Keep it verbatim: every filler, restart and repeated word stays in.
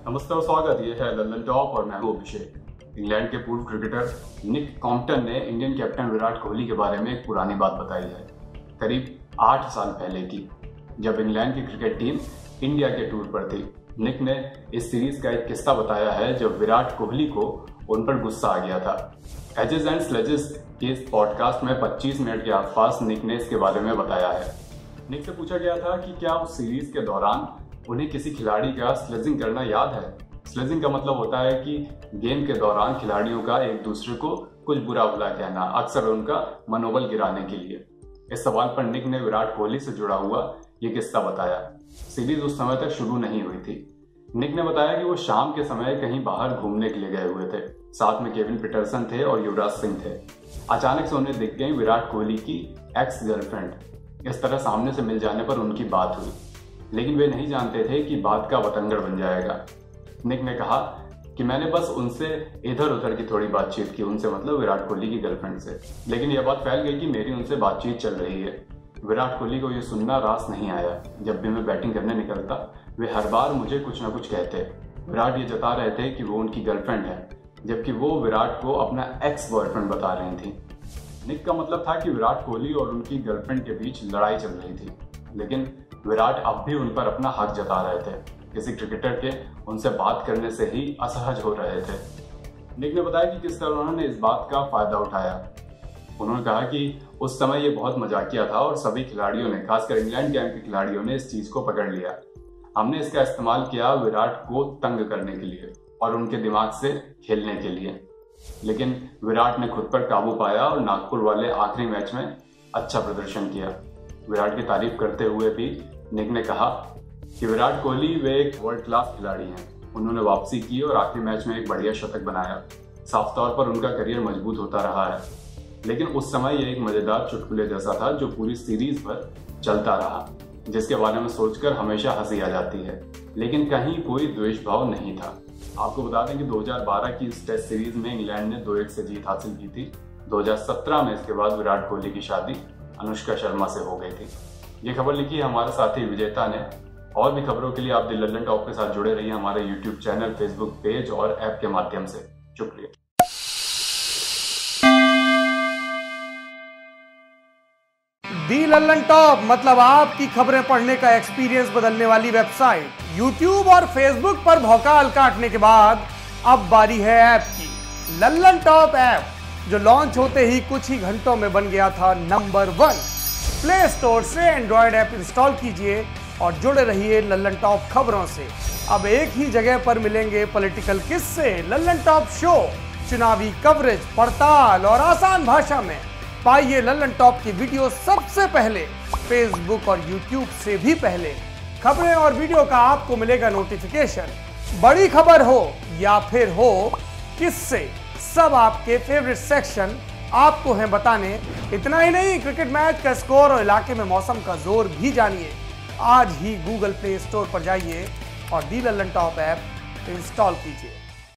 नमस्ते और स्वागत। ये है लल्लन टॉप और मैं हूं अभिषेक। इंग्लैंड के पूर्व क्रिकेटर निक कॉम्पटन ने इंडियन कैप्टन विराट कोहली के बारे में एक पुरानी बात बताई है, करीब आठ साल पहले की, जब इंग्लैंड की क्रिकेट टीम इंडिया के टूर पर थी। निक ने इस सीरीज का एक किस्सा बताया है जब विराट कोहली को उन पर गुस्सा आ गया था। एजेस एंड स्लेजेस के इस पॉडकास्ट में पच्चीस मिनट के आसपास निक ने इसके बारे में बताया है। निक से पूछा गया था कि क्या उस सीरीज के दौरान उन्हें किसी खिलाड़ी का स्लेजिंग करना याद है। स्लेजिंग का मतलब होता है कि गेम के दौरान खिलाड़ियों का एक दूसरे को कुछ बुरा भला कहना, अक्सर उनका मनोबल गिराने के लिए। इस सवाल पर निक ने विराट कोहली से जुड़ा हुआ ये किस्सा बताया। सीरीज उस समय तक शुरू नहीं हुई थी। निक ने बताया कि वो शाम के समय कहीं बाहर घूमने के लिए गए हुए थे। साथ में केविन पीटरसन थे और युवराज सिंह थे। अचानक से उन्हें दिख गई विराट कोहली की एक्स गर्लफ्रेंड। इस तरह सामने से मिल जाने पर उनकी बात हुई, लेकिन वे नहीं जानते थे कि बात का बतंगड़ बन जाएगा। निक ने कहा कि मैंने बस उनसे इधर उधर की थोड़ी बातचीत की, उनसे मतलब विराट कोहली की गर्लफ्रेंड से, लेकिन यह बात फैल गई कि मेरी उनसे बातचीत चल रही है। विराट कोहली को यह सुनना रास नहीं आया। जब भी मैं बैटिंग करने निकलता वे हर बार मुझे कुछ ना कुछ कहते। विराट ये जता रहे थे कि वो उनकी गर्लफ्रेंड है, जबकि वो विराट को अपना एक्स बॉयफ्रेंड बता रही थी। निक का मतलब था कि विराट कोहली और उनकी गर्लफ्रेंड के बीच लड़ाई चल रही थी, लेकिन विराट अब भी उन पर अपना हक जता रहे थे। किसी क्रिकेटर के उनसे बात करने से ही असहज हो रहे थे। निक ने बताया कि किस तरह उन्होंने इस बात का फायदा उठाया। उन्होंने कहा कि उस समय ये बहुत मजाकिया था और सभी खिलाड़ियों ने, खासकर इंग्लैंड कैंप के खिलाड़ियों ने इस चीज को पकड़ लिया। हमने इसका इस्तेमाल किया विराट को तंग करने के लिए और उनके दिमाग से खेलने के लिए, लेकिन विराट ने खुद पर काबू पाया और नागपुर वाले आखिरी मैच में अच्छा प्रदर्शन किया। विराट की तारीफ करते हुए भी निक ने कहा कि विराट कोहली वे एक वर्ल्ड क्लास खिलाड़ी हैं। उन्होंने वापसी की और आखिरी मैच में एक बढ़िया शतक बनाया। साफ तौर पर उनका करियर मजबूत होता रहा है, लेकिन उस समय यह एक मजेदार चुटकुले जैसा था जो पूरी सीरीज पर चलता रहा, जिसके बारे में सोचकर हमेशा हंसी आ जाती है, लेकिन कहीं कोई द्वेष भाव नहीं था। आपको बता दें कि दो हज़ार बारह की इस टेस्ट सीरीज में इंग्लैंड ने दो एक से जीत हासिल की थी। दो हज़ार सत्रह में इसके बाद विराट कोहली की शादी अनुष्का शर्मा से हो गई थी। ये खबर लिखी है हमारे साथी विजेता ने। और भी खबरों के लिए आप द लल्लन टॉप के साथ जुड़े रहिए हमारे यूट्यूब चैनल, फेसबुक पेज और ऐप के माध्यम से। शुक्रिया। दी लल्लन टॉप मतलब आपकी खबरें पढ़ने का एक्सपीरियंस बदलने वाली वेबसाइट। यूट्यूब और फेसबुक पर भौकाल काटने के बाद अब बारी है ऐप की। लल्लन टॉप ऐप जो लॉन्च होते ही कुछ ही घंटों में बन गया था नंबर वन। प्ले स्टोर से एंड्रॉयड ऐप इंस्टॉल कीजिए और जुड़े रहिए लल्लन टॉप खबरों से। अब एक ही जगह पर मिलेंगे पॉलिटिकल किस्से, लल्लन टॉप शो, चुनावी कवरेज, पड़ताल और आसान भाषा में। पाइए लल्लन टॉप की वीडियो सबसे पहले, फेसबुक और यूट्यूब से भी पहले। खबरें और वीडियो का आपको मिलेगा नोटिफिकेशन। बड़ी खबर हो या फिर हो किससे, सब आपके फेवरेट सेक्शन आपको हैं बताने। इतना ही नहीं, क्रिकेट मैच का स्कोर और इलाके में मौसम का जोर भी जानिए। आज ही गूगल प्ले स्टोर पर जाइए और the Lallan top app install कीजिए।